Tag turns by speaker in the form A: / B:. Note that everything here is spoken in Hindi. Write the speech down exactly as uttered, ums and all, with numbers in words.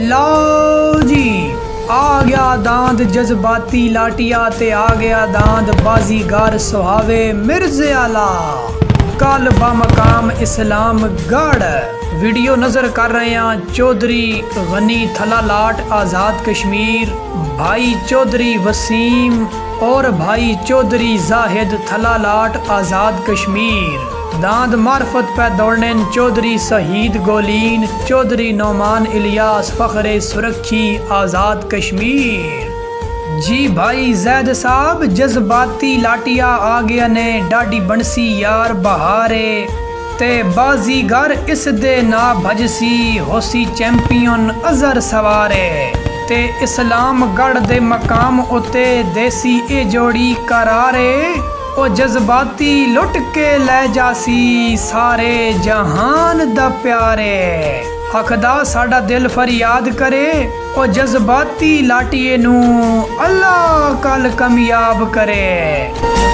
A: लो जी आ गया दांद जज्बाती लाटिया ते आ गया दांद बाजीगर सुहावे मिर्जे आला कल बामकाम इस्लाम गढ़। वीडियो नजर कर रहे हैं चौधरी गनी थला लाट आज़ाद कश्मीर, भाई चौधरी वसीम और भाई चौधरी जाहिद थला लाट आज़ाद कश्मीर। दांद मार्फत पे दौड़ने चौधरी शहीद गोलीन, चौधरी नौमान इलियास फखरे सुरखी आज़ाद कश्मीर। जी भाई जैद साहब जज्बाती लाटिया आ गया ने डाडी बनसी यार बहारे ते बाजीगर इस दे ना भजसी होसी चैंपियन अजहर सवारे ते इस्लाम गढ़ दे मकाम उते देसी ए जोड़ी करारे ओ जज्बाती लुट के ले जासी सारे जहान दा प्यारे। आखदा साडा दिल फरियाद करे ओ जज्बाती लाटिए नू अल्लाह कल कामयाब करे।